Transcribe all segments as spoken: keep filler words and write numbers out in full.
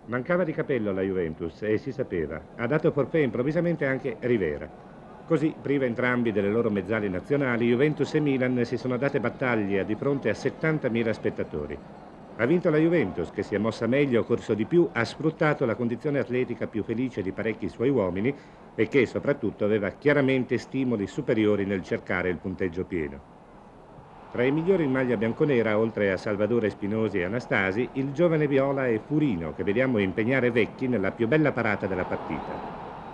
Mancava di capello la Juventus e si sapeva. Ha dato forfait improvvisamente anche Rivera. Così, prive entrambi delle loro mezzali nazionali, Juventus e Milan si sono date battaglia di fronte a settantamila spettatori. Ha vinto la Juventus, che si è mossa meglio, corso di più, ha sfruttato la condizione atletica più felice di parecchi suoi uomini e che, soprattutto, aveva chiaramente stimoli superiori nel cercare il punteggio pieno. Tra i migliori in maglia bianconera, oltre a Salvatore Spinosi e Anastasi, il giovane Viola è Furino, che vediamo impegnare Vecchi nella più bella parata della partita.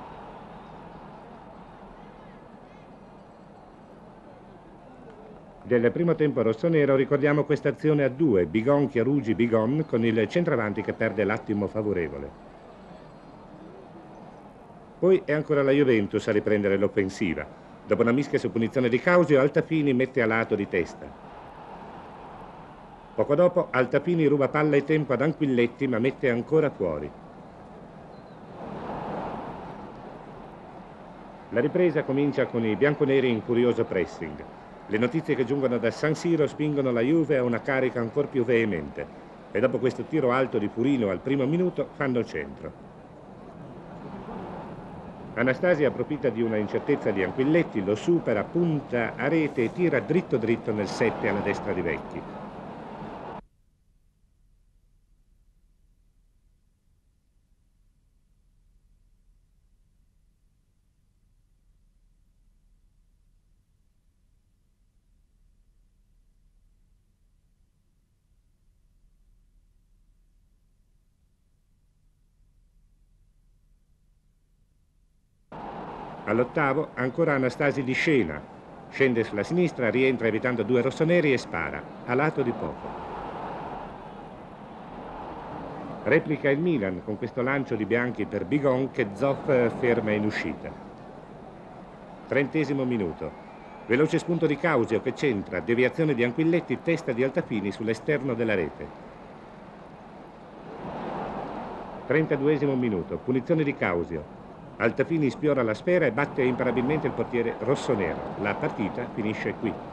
Del primo tempo rossonero ricordiamo questa azione a due, Bigon Chiarugi Bigon, con il centravanti che perde l'attimo favorevole. Poi è ancora la Juventus a riprendere l'offensiva. Dopo una mischia su punizione di Causio, Altafini mette a lato di testa. Poco dopo Altafini ruba palla e tempo ad Anquilletti, ma mette ancora fuori. La ripresa comincia con i bianconeri in furioso pressing. Le notizie che giungono da San Siro spingono la Juve a una carica ancora più veemente e dopo questo tiro alto di Furino al primo minuto fanno centro. Anastasi approfitta di una incertezza di Anquilletti, lo supera, punta a rete e tira dritto dritto nel sette alla destra di Vecchi. All'ottavo ancora Anastasi di scena. Scende sulla sinistra, rientra evitando due rossoneri e spara, a lato di poco. Replica il Milan con questo lancio di bianchi per Bigon che Zoff ferma in uscita. Trentesimo minuto. Veloce spunto di Causio che centra, deviazione di Anquilletti, testa di Altafini sull'esterno della rete. trentaduesimo minuto. Punizione di Causio. Altafini sfiora la sfera e batte imparabilmente il portiere rossonero. La partita finisce qui.